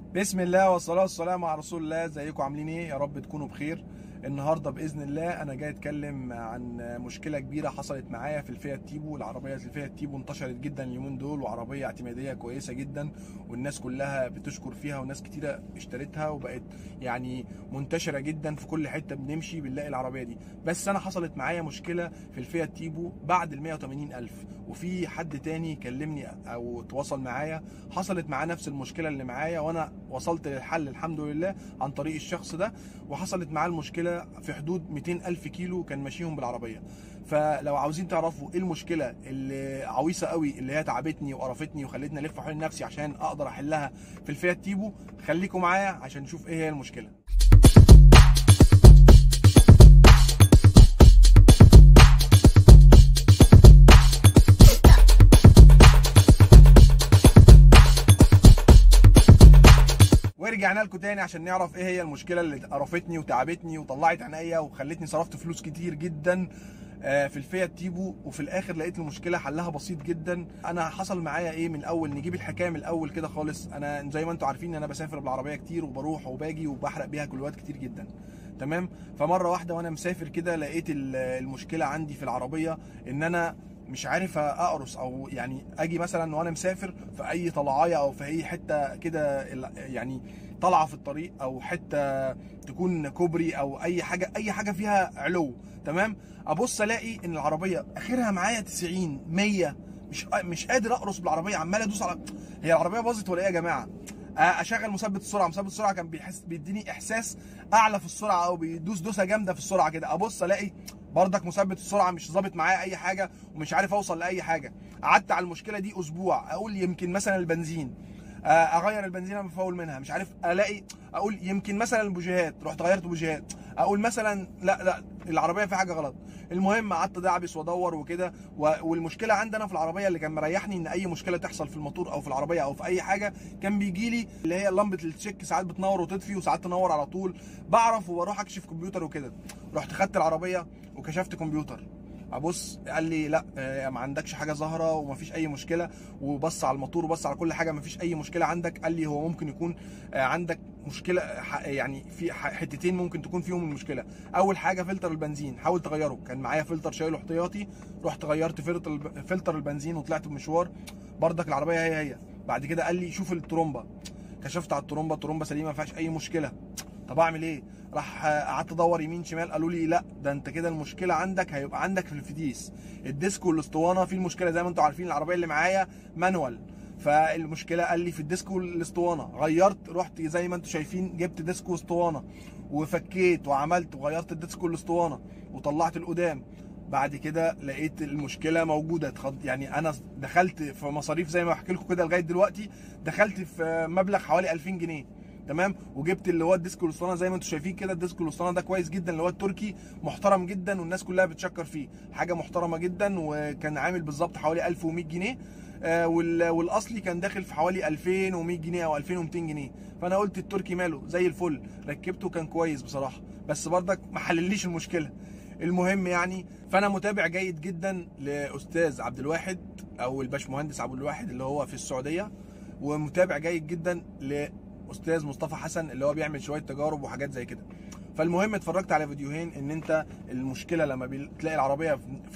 بسم الله والصلاة والسلام على رسول الله. ازيكم عاملين ايه؟ يا رب تكونوا بخير. النهارده باذن الله انا جاي اتكلم عن مشكله كبيره حصلت معايا في الفيات تيبو. العربيه الفيات تيبو انتشرت جدا اليومين دول، وعربيه اعتماديه كويسه جدا، والناس كلها بتشكر فيها، وناس كتيره اشترتها وبقت يعني منتشره جدا في كل حته بنمشي بنلاقي العربيه دي. بس انا حصلت معايا مشكله في الفيات تيبو بعد ال 180,000، وفي حد تاني كلمني او تواصل معايا حصلت معاه نفس المشكله اللي معايا، وانا وصلت للحل الحمد لله عن طريق الشخص ده. وحصلت معاه المشكله في حدود 200,000 كيلو كان ماشيهم بالعربيه. فلو عاوزين تعرفوا ايه المشكله اللي عويصه قوي اللي هي تعبتني وقرفتني وخلتني الف حوالين نفسي عشان اقدر احلها في الفيات تيبو، خليكم معايا عشان نشوف ايه هي المشكله. ورجعنا لكم تاني عشان نعرف ايه هي المشكله اللي قرفتني وتعبتني وطلعت عينيا وخلتني صرفت فلوس كتير جدا في الفيات تيبو، وفي الاخر لقيت المشكله حلها بسيط جدا. انا حصل معايا ايه من الاول؟ نجيب الحكايه من الاول كده خالص. انا زي ما انتم عارفين ان انا بسافر بالعربيه كتير وبروح وباجي وبحرق بيها كيلوات كتير جدا، تمام. فمره واحده وانا مسافر كده لقيت المشكله عندي في العربيه ان انا مش عارف اقرص، او يعني اجي مثلا وانا مسافر في اي طلعايه او في اي حته كده، يعني طالعه في الطريق او حته تكون كوبري او اي حاجه فيها علو، تمام. ابص الاقي ان العربيه اخرها معايا 90 100، مش قادر اقرص بالعربيه، عمال ادوس على. هي العربيه باظت ولا ايه يا جماعه؟ اشغل مثبت السرعه كان بيديني احساس اعلى في السرعه، او بيدوس دوسه جامده في السرعه كده. ابص الاقي بردك مثبت السرعه مش ظابط معايا اي حاجه، ومش عارف اوصل لاي حاجه. قعدت على المشكله دي اسبوع، اقول يمكن مثلا البنزين، اغير البنزين انا مفول منها مش عارف الاقي، اقول يمكن مثلا البوجيهات، رحت غيرت بوجيهات، اقول مثلا لا العربيه في حاجه غلط. المهم قعدت ادعبس وادور وكده، والمشكله عندنا في العربيه اللي كان مريحني ان اي مشكله تحصل في الموتور او في العربيه او في اي حاجه كان بيجي لي اللي هي لمبه التشيك، ساعات بتنور وتطفي وساعات تنور على طول، بعرف وبروح اكشف كمبيوتر وكده. رحت خدت العربيه وكشفت كمبيوتر، ابص قال لي لا ما عندكش حاجه ظاهره ومفيش اي مشكله، وبص على الموتور وبص على كل حاجه مفيش اي مشكله عندك. قال لي هو ممكن يكون عندك مشكله، يعني في حتتين ممكن تكون فيهم المشكله. اول حاجه فلتر البنزين، حاول تغيره. كان معايا فلتر شايله احتياطي، رحت غيرت فلتر البنزين وطلعت بمشوار، بردك العربيه هي. بعد كده قال لي شوف الترومبه، كشفت على الترومبه سليمه ما فيهاش اي مشكله. طب اعمل ايه؟ راح قعدت ادور يمين شمال، قالوا لي لا ده انت كده المشكله عندك هيبقى عندك في الفتيس، الديسك والاسطوانه في المشكله. زي ما انتم عارفين العربيه اللي معايا مانوال، فالمشكله قال لي في الديسك والاسطوانه. غيرت، رحت زي ما انتم شايفين جبت ديسك واسطوانه وفكيت وعملت وغيرت الديسك والاسطوانه وطلعت القدام. بعد كده لقيت المشكله موجوده، يعني انا دخلت في مصاريف زي ما بحكي لكم كده لغايه دلوقتي، دخلت في مبلغ حوالي 2000 جنيه، تمام. وجبت اللي هو الديسك والاسطوانه زي ما انتم شايفين كده. الديسك والاسطوانه ده كويس جدا، اللي هو التركي، محترم جدا والناس كلها بتشكر فيه، حاجه محترمه جدا، وكان عامل بالظبط حوالي 1100 جنيه. والاصلي كان داخل في حوالي 2100 جنيه او 2200 جنيه. فانا قلت التركي ماله زي الفل، ركبته كان كويس بصراحه، بس برضك ما حلليش المشكله. المهم يعني، فانا متابع جيد جدا لاستاذ عبد الواحد او الباشمهندس عبد الواحد اللي هو في السعوديه، ومتابع جيد جدا لاستاذ مصطفى حسن اللي هو بيعمل شويه تجارب وحاجات زي كده. فالمهم اتفرجت على فيديوهين ان انت المشكله لما بتلاقي العربيه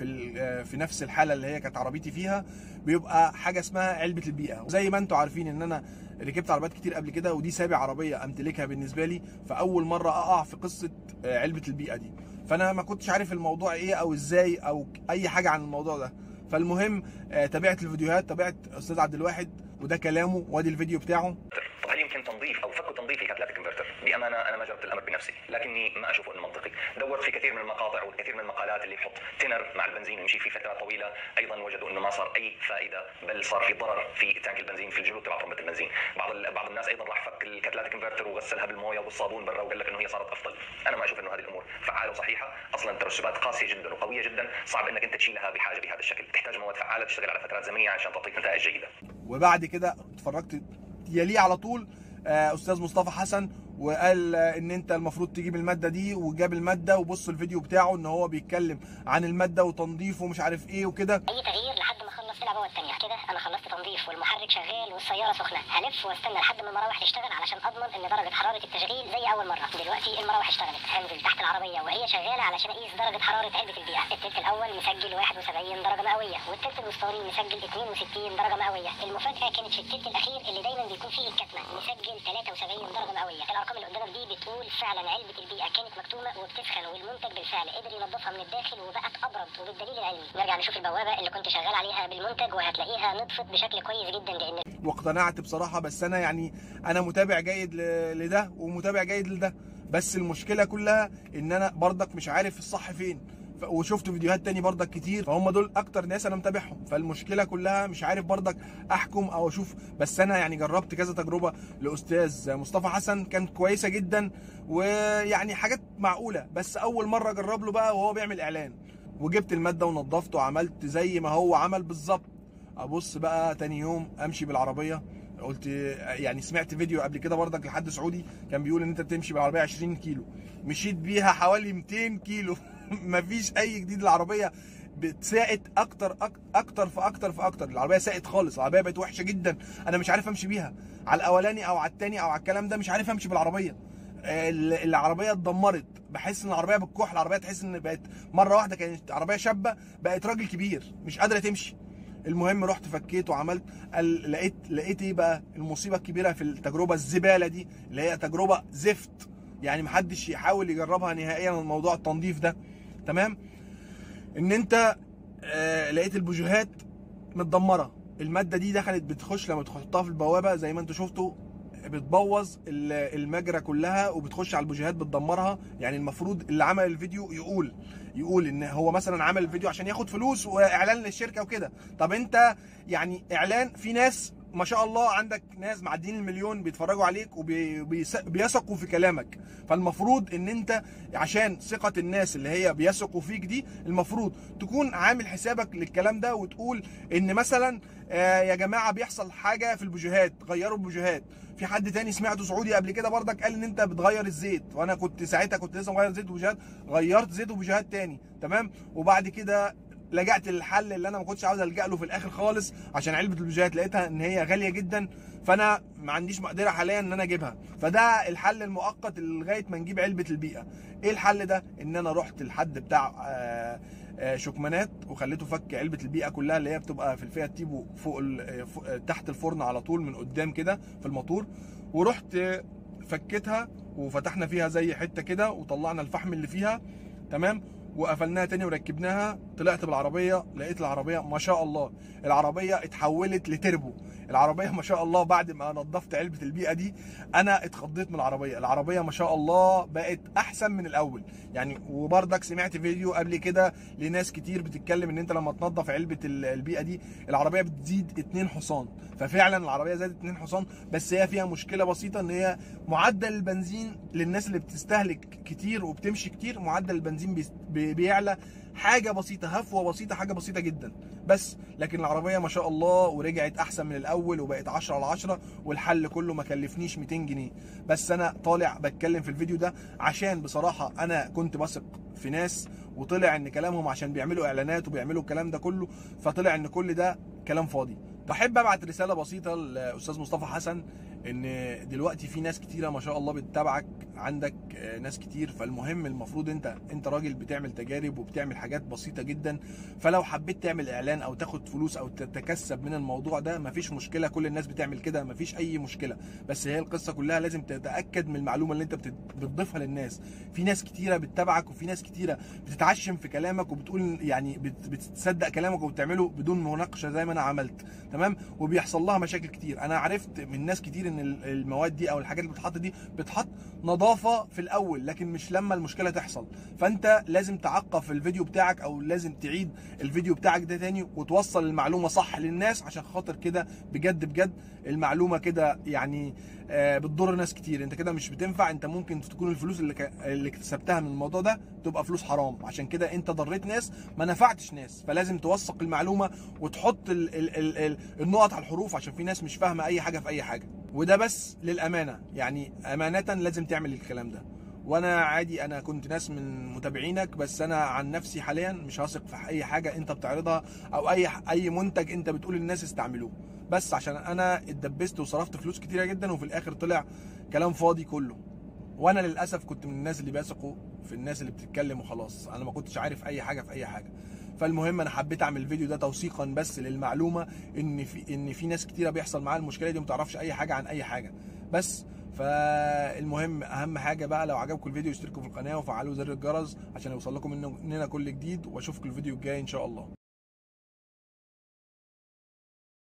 في نفس الحاله اللي هي كانت عربيتي فيها، بيبقى حاجه اسمها علبه البيئه. زي ما انتم عارفين ان انا ركبت عربيات كتير قبل كده، ودي سابع عربيه امتلكها بالنسبه لي، فاول مره اقع في قصه علبه البيئه دي. فانا ما كنتش عارف الموضوع ايه او ازاي او اي حاجه عن الموضوع ده. فالمهم تابعت الفيديوهات، تابعت استاذ عبد الواحد وده كلامه وادي الفيديو بتاعه. طب هل يمكن تنظيف او فك تنظيف الكاتلايتيك كونفرتر؟ بامانه انا ما جربت الامر بنفسي، لكني ما اشوف انه منطقي. دورت في كثير من المقاطع والكثير من المقالات اللي يحط تنر مع البنزين ويمشي في فترات طويله، ايضا وجدوا انه ما صار اي فائده، بل صار في ضرر في تانك البنزين، في الجلود تبع طرمبه البنزين. بعض الناس ايضا راح فك الكاتلايتيك كونفرتر وغسلها بالمويه وبالصابون برا وقال لك انه هي صارت افضل. انا ما اشوف انه هذه الامور فعاله وصحيحه. اصلا الترسبات قاسيه جدا وقويه جدا، صعب انك انت تشيلها بحاجه بهذا الشكل، تحتاج مواد فعاله تشتغل على فترات زمنيه عشان تعطيك نتائج جيده. وبعد كده اتفرجت يليه على طول استاذ مصطفى حسن، وقال ان انت المفروض تجيب الماده دي، وجاب الماده. وبص الفيديو بتاعه ان هو بيتكلم عن الماده وتنظيف ومش عارف ايه وكده. اي تغيير لحد ما اخلص اللعبه الثانيه كده. انا خلصت تنظيف والمحرك شغال والسياره سخنه، هلف واستنى لحد ما المراوح تشتغل علشان اضمن ان درجه حراره التشغيل زي اول مره. دلوقتي المراوح اشتغلت، هنزل تحت العربيه وهي شغاله علشان اقيس درجه حراره علبه البيئه. التلت الاول مسجل 71 درجه مئويه، والتلت الوسطاني مسجل 62 درجه مئويه. المفاجاه كانت في التلت الاخير اللي دايما بيكون فيه الكتمه، مسجل 73 درجه مئويه. الارقام اللي قدامك دي بتقول فعلا علبه البيئه كانت مكتومه وبتسخن، والمنتج بالفعل قدر ينظفها من الداخل وبقت ابرد. وبالدليل العلمي نرجع نشوف البوابه اللي كنت شغال عليها بالمنتج، وهتلاقيها نطفت بشكل كويس جدا. لان واقتنعت بصراحه. بس انا يعني انا متابع جيد لده ومتابع جيد لده، بس المشكله كلها ان انا برضك مش عارف الصح فين، وشفت فيديوهات تاني برضك كتير، فهم دول اكتر ناس انا متابعهم، فالمشكله كلها مش عارف برضك احكم او اشوف. بس انا يعني جربت كذا تجربه لاستاذ مصطفى حسن كانت كويسه جدا ويعني حاجات معقوله، بس اول مره اجرب له بقى وهو بيعمل اعلان، وجبت الماده ونضفته وعملت زي ما هو عمل بالظبط. ابص بقى تاني يوم امشي بالعربيه، قلت يعني سمعت فيديو قبل كده برضك لحد سعودي كان بيقول ان انت بتمشي بالعربيه 20 كيلو، مشيت بيها حوالي 200 كيلو مفيش اي جديد. العربيه بتساقط اكتر فاكتر. العربيه ساقط خالص، العربيه بقت وحشه جدا، انا مش عارف امشي بيها على الاولاني او على الثاني او على الكلام ده، مش عارف امشي بالعربيه. العربيه اتدمرت، بحس ان العربيه بالكح، العربيه تحس ان بقت مره واحده كانت عربيه شابه بقت راجل كبير مش قادره تمشي. المهم رحت فكيت وعملت، لقيت ايه بقى المصيبه الكبيره في التجربه الزباله دي، اللي هي تجربه زفت يعني محدش يحاول يجربها نهائيا موضوع التنظيف ده. تمام، ان انت لقيت البوجيهات متدمره، الماده دي دخلت بتخش لما تحطها في البوابه زي ما انتوا شفتوا بتبوظ المجرى كلها وبتخش على البوجيهات بتدمرها. يعني المفروض اللي عمل الفيديو يقول ان هو مثلا عمل الفيديو عشان ياخد فلوس واعلان للشركه وكده. طب انت يعني اعلان، في ناس ما شاء الله عندك ناس معديين المليون بيتفرجوا عليك وبيثقوا في كلامك، فالمفروض ان انت عشان ثقة الناس اللي هي بيثقوا فيك دي المفروض تكون عامل حسابك للكلام ده، وتقول ان مثلا يا جماعة بيحصل حاجة في البوجيهات غيروا البوجيهات. في حد تاني سمعته سعودي قبل كده برضك قال ان انت بتغير الزيت، وانا كنت ساعتها كنت لسه مغير زيت وبوجيهات، غيرت زيت وبوجيهات تاني. تمام، وبعد كده لجأت للحل اللي انا ما كنتش عاوز الجأ له في الاخر خالص، عشان علبه البوجيهات لقيتها ان هي غاليه جدا، فانا ما عنديش مقدره حاليا ان انا اجيبها، فده الحل المؤقت لغايه ما نجيب علبه البيئه. ايه الحل ده؟ ان انا رحت لحد بتاع شكمانات وخليته فك علبه البيئه كلها اللي هي بتبقى في الفيات تيبو فوق تحت الفرن على طول من قدام كده في الموتور، ورحت فكيتها وفتحنا فيها زي حته كده وطلعنا الفحم اللي فيها. تمام، وقفلناها تاني وركبناها. طلعت بالعربيه لقيت العربيه ما شاء الله العربيه اتحولت لتربو. العربيه ما شاء الله بعد ما نظفت علبه البيئه دي انا اتخضيت من العربيه ما شاء الله بقت احسن من الاول يعني. وبرضك سمعت فيديو قبل كده لناس كتير بتتكلم ان انت لما تنظف علبه البيئه دي العربيه بتزيد 2 حصان، ففعلا العربيه زادت 2 حصان. بس هي فيها مشكله بسيطه، ان هي معدل البنزين للناس اللي بتستهلك كتير وبتمشي كتير معدل البنزين بيعلى حاجه بسيطه، هفوه بسيطه، حاجه بسيطه جدا بس. لكن العربيه ما شاء الله ورجعت احسن من الاول وبقت 10 على 10، والحل كله ما كلفنيش 200 جنيه بس. انا طالع بتكلم في الفيديو ده عشان بصراحه انا كنت بثق في ناس، وطلع ان كلامهم عشان بيعملوا اعلانات وبيعملوا الكلام ده كله، فطلع ان كل ده كلام فاضي. بحب ابعت رساله بسيطه لاستاذ مصطفى حسن، ان دلوقتي في ناس كتيره ما شاء الله بتتابعك، عندك ناس كتير، فالمهم المفروض انت راجل بتعمل تجارب وبتعمل حاجات بسيطه جدا، فلو حبيت تعمل اعلان او تاخد فلوس او تتكسب من الموضوع ده مفيش مشكله، كل الناس بتعمل كده مفيش اي مشكله. بس هي القصه كلها لازم تتاكد من المعلومه اللي انت بتضيفها للناس. في ناس كتيره بتتابعك وفي ناس كتيره بتتعشم في كلامك وبتقول يعني بتصدق كلامك وبتعمله بدون مناقشه زي ما انا عملت. تمام، وبيحصل لها مشاكل كتير. انا عرفت من ناس كتير ان المواد دي او الحاجات اللي بتتحط دي بتحط نظافه في الاول لكن مش لما المشكله تحصل، فانت لازم تعقب في الفيديو بتاعك او لازم تعيد الفيديو بتاعك ده تاني وتوصل المعلومه صح للناس، عشان خاطر كده بجد المعلومه كده يعني بتضر ناس كتير. انت كده مش بتنفع، انت ممكن تكون الفلوس اللي اكتسبتها من الموضوع ده تبقى فلوس حرام، عشان كده انت ضريت ناس ما نفعتش ناس. فلازم توثق المعلومه وتحط النقط على الحروف، عشان في ناس مش فاهمه اي حاجه في اي حاجه. وده بس للامانه، يعني امانه لازم تعمل الكلام ده. وانا عادي انا كنت ناس من متابعينك، بس انا عن نفسي حاليا مش هثق في اي حاجه انت بتعرضها او اي منتج انت بتقول للناس استعملوه. بس عشان انا اتدبست وصرفت فلوس كتيره جدا وفي الاخر طلع كلام فاضي كله. وانا للاسف كنت من الناس اللي بيثقوا في الناس اللي بتتكلم وخلاص، انا ما كنتش عارف اي حاجه في اي حاجه. فالمهم انا حبيت اعمل الفيديو ده توثيقا بس للمعلومه ان في ناس كتيره بيحصل معاها المشكله دي وما تعرفش اي حاجه عن اي حاجه بس. فالمهم اهم حاجه بقى، لو عجبكم الفيديو اشتركوا في القناه وفعلوا زر الجرس عشان يوصل لكم مننا كل جديد، واشوفكم الفيديو الجاي ان شاء الله.